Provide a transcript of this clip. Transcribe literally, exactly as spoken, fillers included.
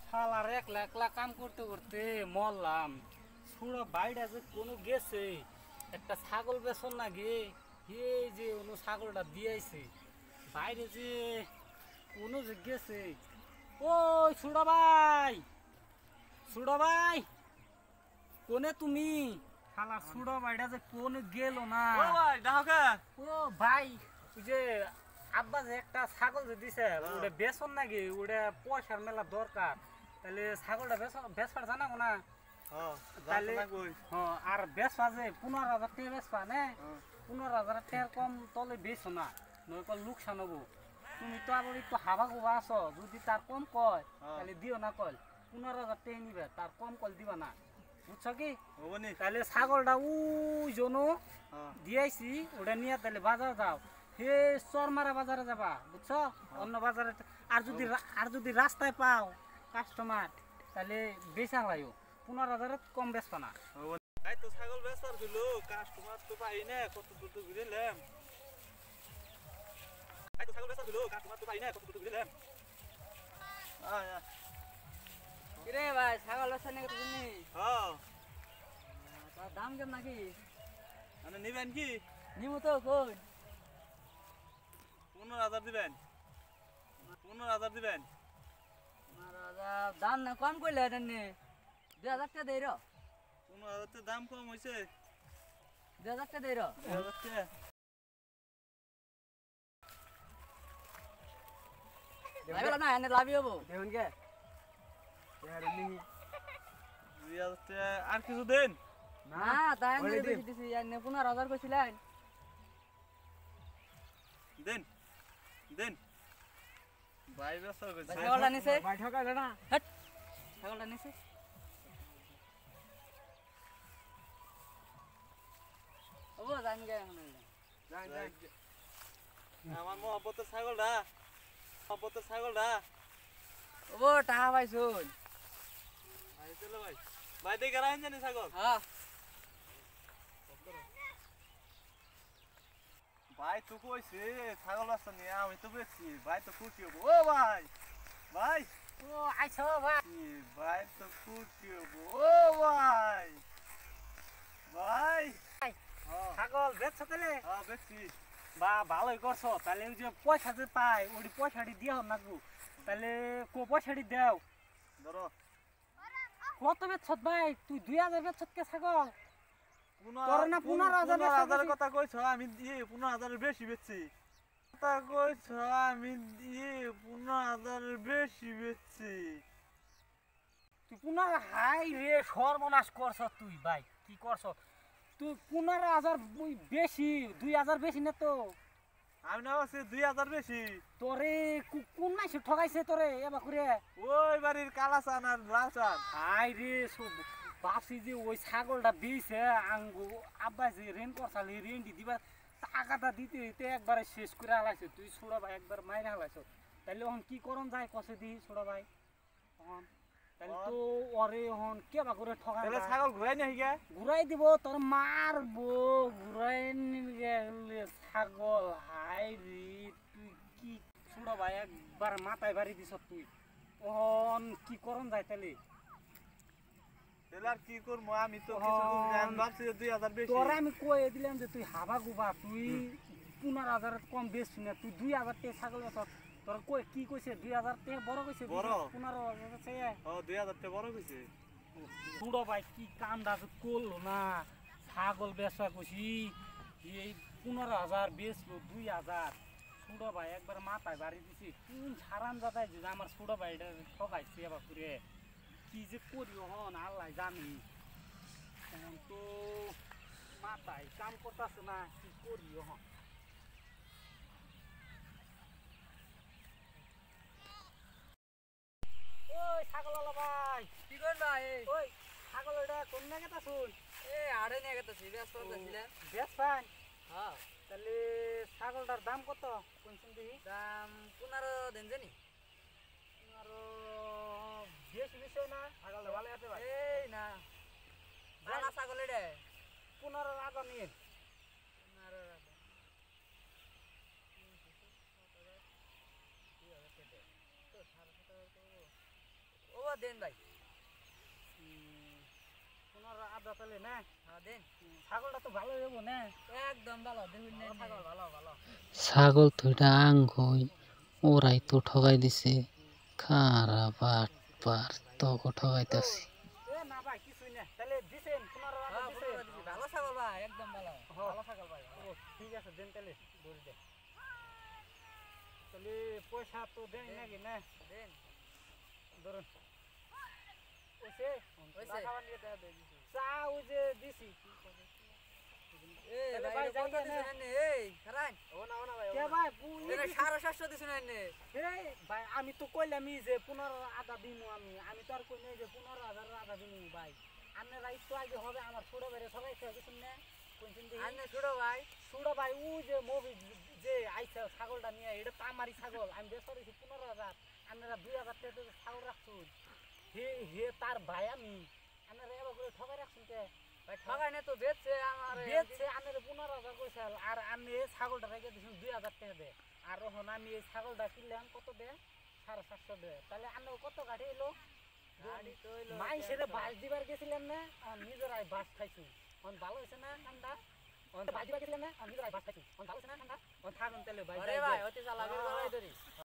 শালার একলা একলা কাম করতে করতে মরলাম। ছোড়া বাইরে যে কোনো গেছে একটা ছাগল বেচন না গে, এই যে কোনো ছাগলটা দিয়েছে বাইরে যে কোনো যে গেছে। ওই ছোড়া ভাই, ছোড়া ভাই কোনে তুমি? শালা ছোড়া ভাইটা যে কোনে গেল না। ও ভাই ডাহকা। ও ভাই ওই যে আব্বা যে একটা ছাগল যে দিছে ওটা বেচন নাকি, ওটা পয়সার মেলা দরকার, তাহলে ছাগলটা বেচবার জানাবো না? তাহলে হ্যাঁ, আর বেচবা যে পনেরো হাজার টাকা বেচবা নে, পনেরো হাজার টাকার কম তলে বেচো না, নয়তো লোকসান হবো। তুমি তো আবার একটু হাবা গোবা আছো, যদি তার কম কয় তাহলে দিও না, কল পনেরো হাজার টাকা নিবে, তার কম কল দিবা না, বুঝছো কি? তাহলে ছাগলটা ওই জন্য দিয়েছি, ওটা নিয়ে তাহলে বাজার যাও, হে চরমারা বাজারে যাবা, বুঝছো? অন্য বাজারে। আর যদি আর যদি রাস্তায় পাও কাস্টমার তাহলে বেচা লাইও, পনেরো হাজারের কম বেচবা না। এই তো ছাগল বেচার ছিল, কাস্টমার তো পাই না, কত দূর তো ঘুরেলাম। এই তো ছাগল বেচার ছিল, কাস্টমার তো পাই না, কত দূর তো ঘুরেলাম। আয়া কিরে ভাই ছাগল বেচা নাকি তুমি? হ্যাঁ, তার দাম কেমন নাকি? মানে নিবেন কি? নিমু তো কই? পনেরো হাজার দিবেন, পনেরো হাজার দিবেন। দাম না কম করলে নে, দুই হাজার টাকা দেই র। পনেরো হাজার তো দাম কম হয়েছে, দুই হাজার টাকা দেই র। দুই হাজার টাকা লাগলো না, এনে লাভই হবো দেখুন কে। দুই হাজার টাকা আর কিছু দেন না, তাই আমি বেশি দিছি, এনে পনেরো হাজার কইছিলেন। দেন দেন ভাই বেচা কইছে। ছাগলটা নিছে, ভাই ঠকাইলে না। হট ছাগলটা নিছে। ও জানি গে এখন যাই যাই আমার মহব্বতের ছাগলটা, মহব্বতের ছাগলটা। ও টাকা পাইছুন। ভাই চলো ভাই, ভাই দেখে রাখেন জানি ছাগল। হ্যাঁ ভাই তো কইছে ছাগল আসছে নিয়ে, আমি তো বেচছি, ভাই তো খুশি হবো। ও ভাই, ভাই ও আইছো ভাই, ভাই তো খুশি হবো। ও ভাই, ভাই ছাগল বেচছো তাহলে? হ্যাঁ বেচছি। বা ভালোই করছো, তাহলে ওই যে পয়সা যে পাই ওই পয়সাটি দিয়ে হন নাকবো, তাহলে কো পয়সাটি দেও। ধরো কত বেচছ ভাই? তুই দুই হাজার বেচছ কে ছাগল? তোর না পনেরো পনেরো হাজার পনেরো হাজারের বেচা কথা কইছ, আমি দিয়ে পনেরো হাজারের বেশি বেচছি। কথা কইছ, আমি দিয়ে পনেরো হাজারের বেশি বেচছি। তুই পনেরো, হাই রে সর্বনাশ করছ তুই ভাই, কি করছ তুই? পনেরো হাজার বেশি, দুই হাজার বেশি না তো? আমি না বলছি দুই হাজার বেশি। তোরে কু- কোন মাসে ঠকাইছে তোরে এবার করে? ওই বাড়ির কালা চান আর লাল চান। হাই রে বাপসি যে ওই ছাগলটা দিয়েছে আঙ্গু আব্বা যে রেন করছাল, এই রেনটি দিবা টাকাটা দিতে দিতে একবারে শেষ করে হালাইছে। তুই ছোড়া ভাই একবার মাইরে হালাইছ, তাহলে এখন কি করন যায় কষে দিই ছোড়া ভাই? তখন তাহলে তো ওরে হন কেবা করে ঠকাই, তাহলে ছাগল ঘুরাই নাহি গে? ঘুরাই দিব, তোর মারবো, ঘুরাই নিয়ে গেলে ছাগল। হাই রে তুই কি ছোড়া ভাই একবার মাথায় বাড়ি দিছ তুই, তখন কি করন যায় তাহলে? তাহলে আর কি করবো, আমি তো কিছু বুঝি না, আমি ভাবছি যে দুই হাজার বেশি। তোরা আমি কয়ে দিলাম যে তুই হাবা গুবা, তুই পনেরো হাজারের কম বেশি না, তুই দুই হাজার টাকা ছাগল বেচ। তোর কই কি কইছে? দুই হাজার টাকা বড় কইছে? বড়। পনেরো হাজার চেয়ে ও দুই হাজার টাকা বড় কইছে। বুড়ো ভাই কি কামটা যে করলো না, ছাগল বেচা কইছি এই পনেরো হাজার বেচলো দুই হাজার। ছোট ভাই একবার মাথায় বাড়ি দিছি, কোন সারান যাতাই যে আমার ছোট ভাইটা ঠকাইছে এবার করে, কি যে করি হন আল্লাহ জানি। এখন তো মাথায় কাম করতেছে না, কি করি হন। ওই ছাগল ভাই, কি করন ভাই? ওই ছাগল ওইটা কোন না কেতা শুন? এ আড়ে নিয়ে গেতেছি, ব্যস্ত হইতাছিলেন। বেশ পান, হ্যাঁ তাহলে ছাগলটার দাম কত কোনছেন দেখি? দাম পনেরো দিন জানি। আরো বেশি বেশি না, ছাগলটা ভালো আছে ভাই। এই না জানা ছাগল এটা পনেরো আগা নিয়ে পনেরো টাকা। ও ও দেন ভাই পনেরো আধা তাহলে না হ্যাঁ দেন ছাগলটা তো ভালো হইব না একদম ভালো দেখুন না ছাগল ভালো ভালো ছাগল তো এটা আঙ্গই ওরাই তো ঠগাই দিছে খারাপ বাটপার তোকে ঠগাইতাছি এ না ভাই কিছুই না তাহলে দিছেন পনেরো আধা হ্যাঁ দিছেন পুরো দিছি ভালো ছাগল ভাই একদম ভালো ভালো ছাগল ভাই ও ঠিক আছে দেন তাহলে ধরে দে তাহলে পয়সা তো দেন নাকি না দেন ধরুন ওইসে ওইসে। খাবার নিয়ে দেয়া দেয় চা ওই যে দিছি এই তাহলে ভাই ভাই কত যাই না। দিছেন এনে এই খারান ও না ও না ভাই কে ভাই পুই এনে সাড়ে সাতশো দিছেন এনে এই ভাই আমি তো কইলামই যে পনেরো আধা দিমু আমি আমি তো আর কই নাই যে পনেরো হাজার আধা দিমু ভাই আপনারা একটু আগে হবে আমার ছোট বাইরে সবাই খেয়ে গেছেন না কোনদিন দেখি আনে ছোট ভাই ছোট ভাই ও যে মুভি যে আইছে ছাগলটা নিয়ে এটা তো আমারই ছাগল আমি বেসর দিছি পনেরো হাজার আপনারা দুই হাজার টাকা ছাগল রাখছুন হে হে তার ভাই আমি আপনারা এবার করে ঠকাই রাখছেন কে ভাই ঠগাই না তো বেচছে আমার বেচছে আপনারা পনেরো হাজার কইছে আর আমি এই ছাগলটা রেখে দিয়েছেন দুই হাজার টাকা দে আর এখন আমি এই ছাগলটা কিনলাম কত দে সাড়ে সাতশো দে তাহলে আপনার কত গাড়ি এলো গাড়ি তো হইলো মাইসেরে বাস দিবার গেছিলেন না আর নিজেরাই বাস খাইছি অন ভালো হয়েছে না ঠান্ডা অন বাস দিবার গেছিলেন না আর নিজেরাই বাস খাইছি অন ভালো হয়েছে না ঠান্ডা অন থাকুন তাহলে ভাই আরে ভাই অতি চালাকের গলায় ধরি